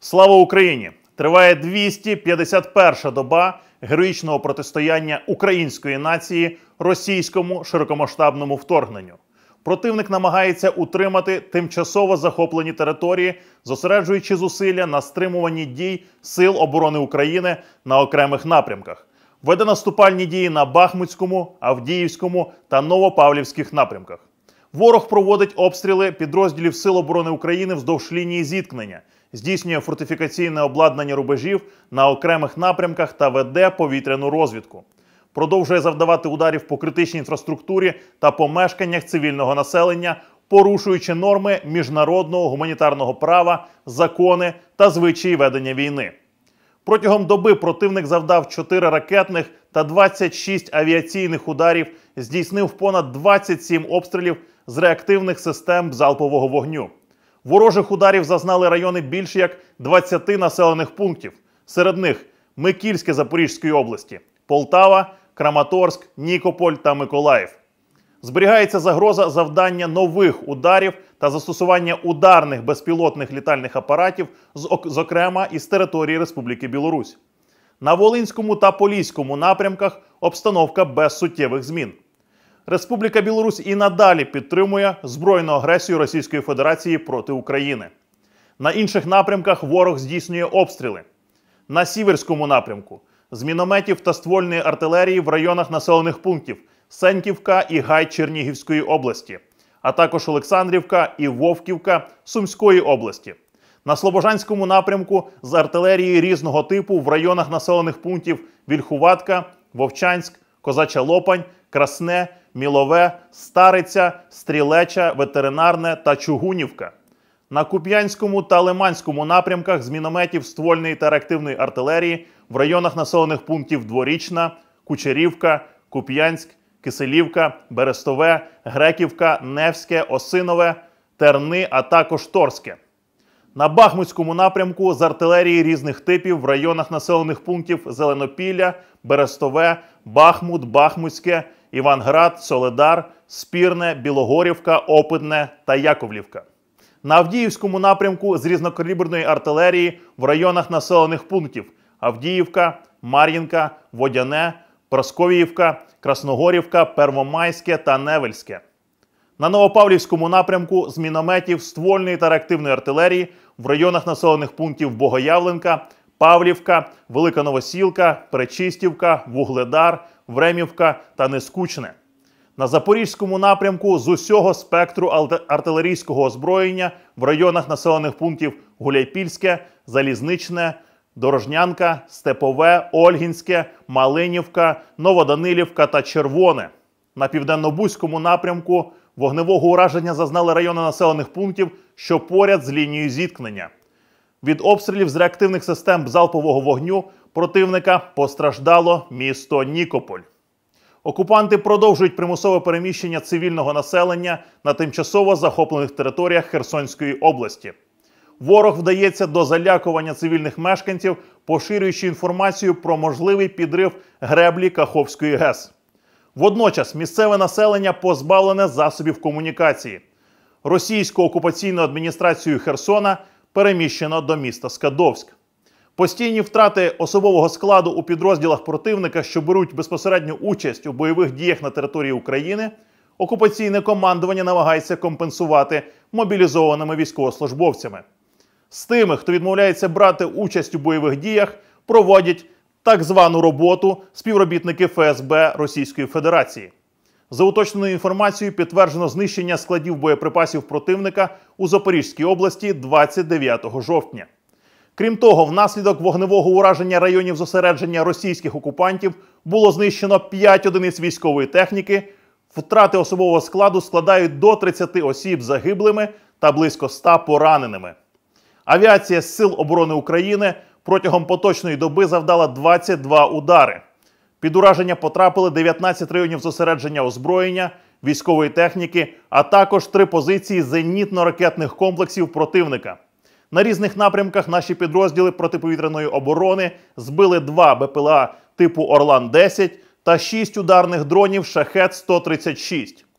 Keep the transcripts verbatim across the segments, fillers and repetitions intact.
Слава Україні! Триває двісті п'ятдесят перша доба героїчного протистояння української нації російському широкомасштабному вторгненню. Противник намагається утримати тимчасово захоплені території, зосереджуючи зусилля на стримуванні дій Сил оборони України на окремих напрямках. Веде наступальні дії на Бахмутському, Авдіївському та Новопавлівських напрямках. Ворог проводить обстріли підрозділів Сил оборони України вздовж лінії зіткнення, здійснює фортифікаційне обладнання рубежів на окремих напрямках та веде повітряну розвідку. Продовжує завдавати ударів по критичній інфраструктурі та помешканнях цивільного населення, порушуючи норми міжнародного гуманітарного права, закони та звичаї ведення війни. Протягом доби противник завдав чотири ракетних та двадцять шість авіаційних ударів, здійснив понад двадцять сім обстрілів з реактивних систем залпового вогню. Ворожих ударів зазнали райони більше як двадцяти населених пунктів. Серед них Микільське Запорізької області, Полтава, Краматорськ, Нікополь та Миколаїв. Зберігається загроза завдання нових ударів та застосування ударних безпілотних літальних апаратів, зокрема із території Республіки Білорусь. На Волинському та Поліському напрямках обстановка без суттєвих змін. Республіка Білорусь і надалі підтримує збройну агресію Російської Федерації проти України. На інших напрямках ворог здійснює обстріли. На Сіверському напрямку з мінометів та ствольної артилерії в районах населених пунктів Сеньківка і Гай Чернігівської області, а також Олександрівка і Вовківка Сумської області. На Слобожанському напрямку з артилерії різного типу в районах населених пунктів Вільхуватка, Вовчанськ, Козача Лопань, Красне, Мілове, Стариця, Стрілеча, Ветеринарне та Чугунівка. На Куп'янському та Лиманському напрямках з мінометів ствольної та реактивної артилерії в районах населених пунктів Дворічна, Кучерівка, Куп'янськ, Киселівка, Берестове, Греківка, Невське, Осинове, Терни, а також Торське. На Бахмутському напрямку з артилерії різних типів в районах населених пунктів Зеленопілля, Берестове, Бахмут, Бахмутське, Іванград, Соледар, Спірне, Білогорівка, Опитне та Яковлівка. На Авдіївському напрямку з різнокаліберної артилерії в районах населених пунктів Авдіївка, Мар'їнка, Водяне, Просковіївка, Красногорівка, Первомайське та Невельське. На Новопавлівському напрямку з мінометів ствольної та реактивної артилерії в районах населених пунктів Богоявленка, Павлівка, Велика Новосілка, Пречистівка, Вугледар, Времівка та Нескучне. На Запорізькому напрямку з усього спектру артилерійського озброєння в районах населених пунктів Гуляйпільське, Залізничне, Дорожнянка, Степове, Ольгінське, Малинівка, Новоданилівка та Червоне. На Південно-Бузькому напрямку вогневого ураження зазнали райони населених пунктів, що поряд з лінією зіткнення. Від обстрілів з реактивних систем залпового вогню противника постраждало місто Нікополь. Окупанти продовжують примусове переміщення цивільного населення на тимчасово захоплених територіях Херсонської області. Ворог вдається до залякування цивільних мешканців, поширюючи інформацію про можливий підрив греблі Каховської ГЕС. Водночас місцеве населення позбавлене засобів комунікації. Російську окупаційну адміністрацію Херсона переміщено до міста Скадовськ. Постійні втрати особового складу у підрозділах противника, що беруть безпосередню участь у бойових діях на території України, окупаційне командування намагається компенсувати мобілізованими військовослужбовцями. З тими, хто відмовляється брати участь у бойових діях, проводять так звану роботу співробітники Ф С Б Російської Федерації. За уточненою інформацією, підтверджено знищення складів боєприпасів противника у Запорізькій області двадцять дев'ятого жовтня. Крім того, внаслідок вогневого ураження районів зосередження російських окупантів було знищено п'ять одиниць військової техніки, втрати особового складу складають до тридцяти осіб загиблими та близько ста пораненими. Авіація Сил оборони України протягом поточної доби завдала двадцять два удари. Під ураження потрапили дев'ятнадцять районів зосередження озброєння, військової техніки, а також три позиції зенітно-ракетних комплексів противника. На різних напрямках наші підрозділи протиповітряної оборони збили два Б П Л А типу Орлан десять та шість ударних дронів Шахед сто тридцять шість.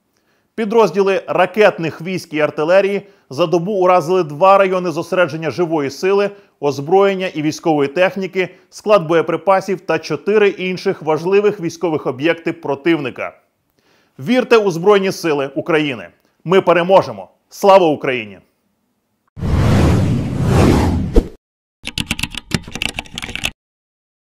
Підрозділи ракетних військ і артилерії за добу уразили два райони зосередження живої сили, озброєння і військової техніки, склад боєприпасів та чотири інших важливих військових об'єкти противника. Вірте у Збройні Сили України! Ми переможемо! Слава Україні!